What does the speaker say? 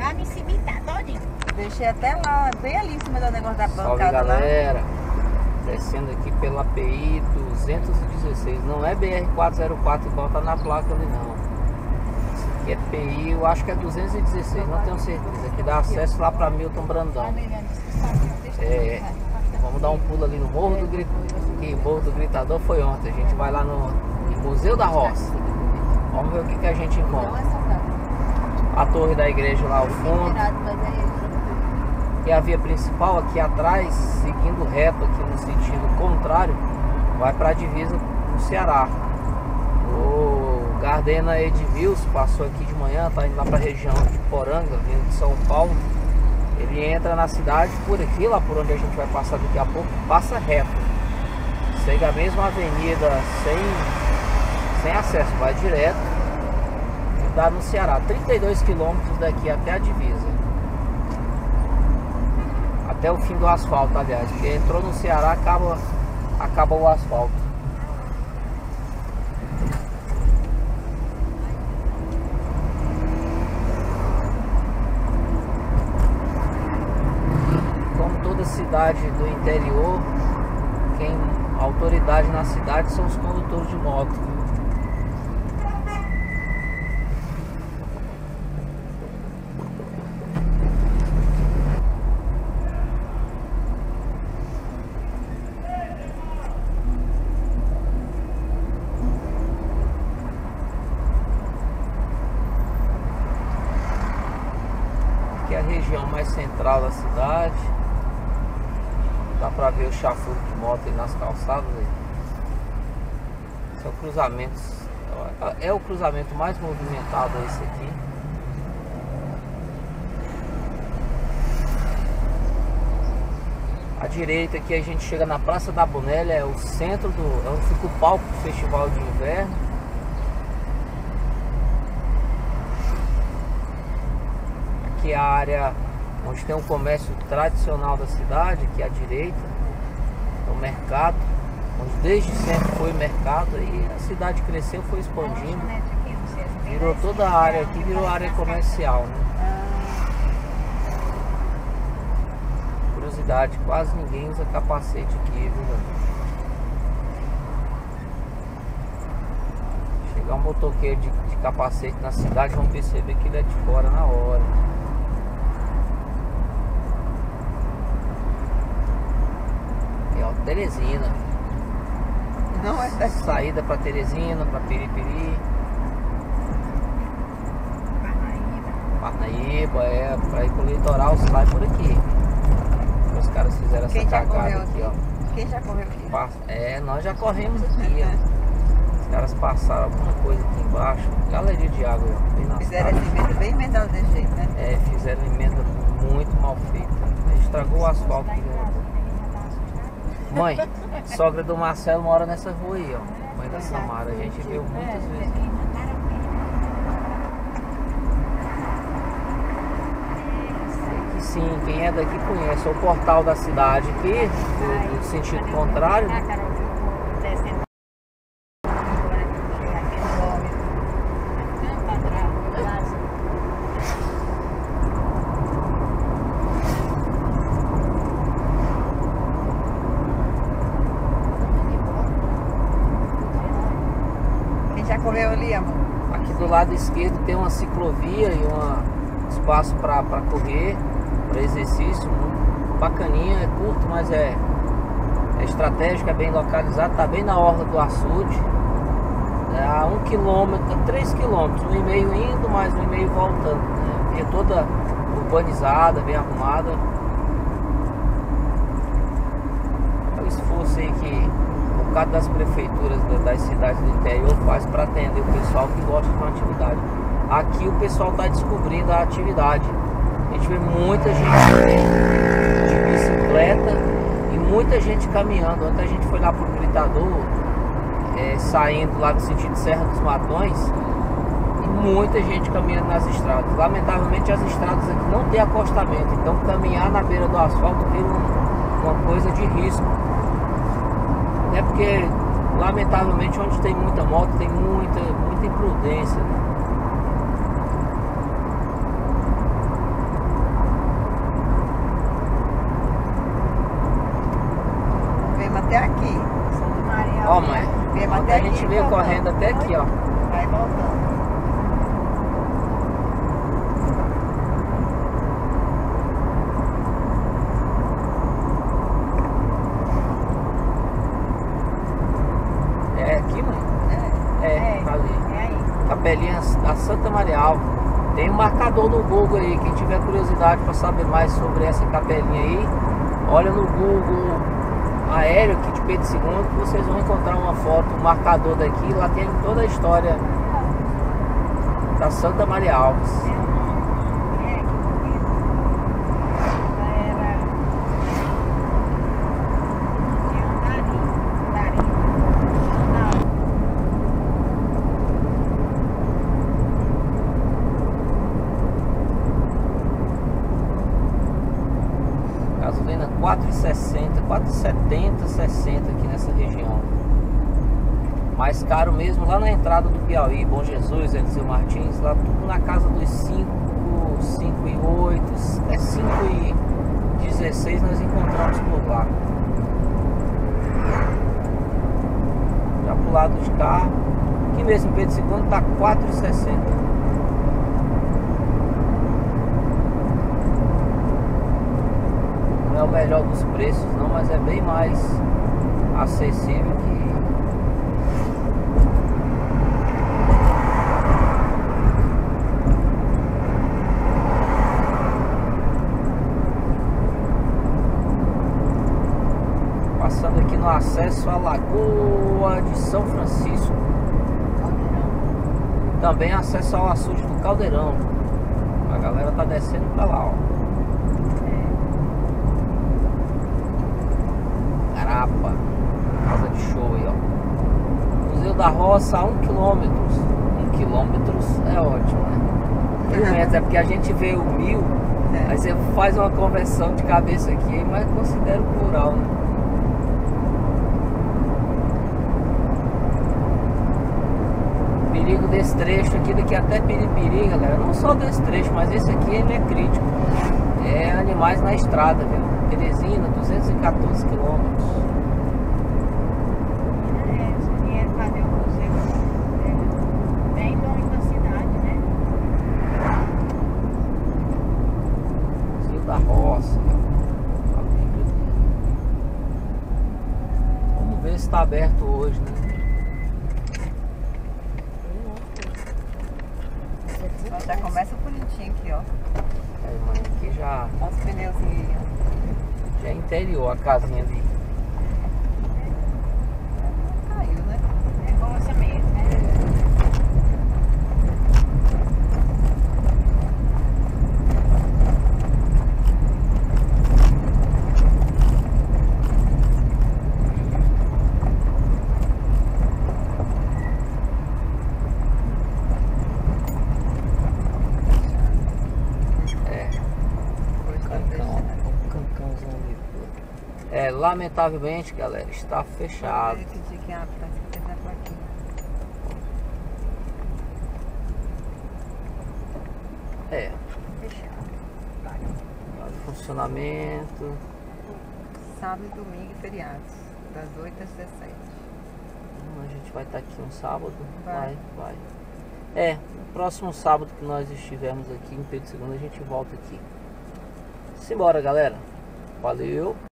Lá em cima tá todinho. Deixei até lá, bem ali em cima do negócio da Salve, bancada lá. galera. Descendo aqui pela API 216. Não é BR-404 igual tá na placa ali, não. Esse aqui é PI, eu acho que é 216, não tenho certeza. Que dá acesso lá pra Milton Brandão. Vamos dar um pulo ali no Morro do Gritador. Que Morro do Gritador foi ontem. A gente vai lá no Museu da Roça. Vamos ver o que a gente encontra. A torre da igreja lá ao fundo. E a via principal aqui atrás, seguindo reto aqui no sentido contrário, vai para a divisa do Ceará. O Gardena Edvilson passou aqui de manhã, tá indo lá para a região de Poranga, vindo de São Paulo. Ele entra na cidade por aqui, lá por onde a gente vai passar daqui a pouco, passa reto. Segue a mesma avenida sem acesso, vai direto e dá no Ceará. 32 quilômetros daqui até a divisa. Até o fim do asfalto, aliás, porque entrou no Ceará, acaba o asfalto. Como toda cidade do interior, a autoridade na cidade são os condutores de moto. Aqui é a região mais central da cidade. Dá pra ver o chafuro de moto aí nas calçadas aí. Esse é o cruzamento. É o cruzamento mais movimentado, esse aqui. À direita aqui a gente chega na Praça da Bonelli, é o centro é onde fica o palco do Festival de Inverno. Aqui é a área onde tem um comércio tradicional da cidade, aqui à direita, é o mercado, onde desde sempre foi mercado, e a cidade cresceu, foi expandindo, virou toda a área aqui, virou área comercial, né? Curiosidade, quase ninguém usa capacete aqui, viu, galera? Chegar um motoqueiro de capacete na cidade, vão perceber que ele é de fora na hora. Teresina. Não é daqui. Saída para Teresina, para Piripiri. Parnaíba, para ir pro litoral, sai por aqui. Os caras fizeram essa cagada aqui, ó. Quem já correu aqui? Nós já corremos aqui, ó. Os caras passaram alguma coisa aqui embaixo. Galeria de água, ó. Bem fizeram essa emenda bem emendada desse jeito, né? Fizeram a emenda muito mal feita. Estragou o asfalto aqui. Mãe, sogra do Marcelo mora nessa rua aí, ó. Mãe da Samara, a gente viu muitas vezes. Aqui sim, quem é daqui conhece. É o portal da cidade aqui, do sentido contrário. Já correu ali, amor? Aqui do lado esquerdo tem uma ciclovia e um espaço para correr, para exercício, bacaninha, é curto, mas é estratégico, é bem localizado, tá bem na orla do açude, a 1 km, 3 km, 1,5 indo, mais 1,5 voltando, né? Via toda urbanizada, bem arrumada. É o esforço aí que por causa das prefeituras das cidades do interior faz para atender o pessoal que gosta de uma atividade. Aqui o pessoal está descobrindo a atividade. A gente vê muita gente de bicicleta e muita gente caminhando. Ontem a gente foi lá pro Gritador, saindo lá no sentido Serra dos Matões, e muita gente caminhando nas estradas. Lamentavelmente as estradas aqui não tem acostamento, então caminhar na beira do asfalto vira uma coisa de risco. É porque, lamentavelmente, onde tem muita moto, tem muita imprudência, né? até aqui, ó. Vai voltando. É aqui, mãe? Tá ali. É aí. Capelinha da Santa Maria Alva. Tem um marcador no Google aí. Quem tiver curiosidade para saber mais sobre essa capelinha aí, olha no Google aéreo aqui de Pedro II, que vocês vão encontrar uma foto, um marcador daqui. Lá tem toda a história da Santa Maria Alves. É, que bonito. Era. Tinha andarinho. Não. Gasolina 4,60, 4,70, 60 aqui nessa região. Mais caro mesmo lá na entrada do Piauí, Bom Jesus, Eliseu Martins, lá tudo na casa dos 5, 5,8, 5,16 nós encontramos por lá. Já pro lado de cá, aqui mesmo em Pedro II tá 4,60. Não é o melhor dos preços não, mas é bem mais acessível que passando aqui no acesso à Lagoa de São Francisco. Também acesso ao açude do Caldeirão. A galera tá descendo pra lá, ó. Garapa, casa de show aí, ó. Museu da Roça a 1 km. 1 km é ótimo, né? É porque a gente vê o 1000, aí você faz uma conversão de cabeça aqui, mas considera o plural, né? Perigo desse trecho aqui, daqui até Piripiri, galera. Não só desse trecho, mas esse aqui ele é crítico. É animais na estrada, viu? Teresina, 214 quilômetros. Você ia fazer o museu bem longe da cidade, né? Museu da Roça. Vamos ver se está aberto hoje, né? Já começa bonitinho aqui, ó. Aí, mãe, aqui já Os pneuzinhos. é interior a casinha ali. Caiu, né? É roça mesmo, né? Lamentavelmente, galera, está fechado. É. Funcionamento. Sábado, domingo e feriados. Das 8 às 17. A gente vai estar aqui um sábado? Vai. Vai. É, no próximo sábado que nós estivermos aqui em Pedro II, a gente volta aqui. Simbora, galera. Valeu.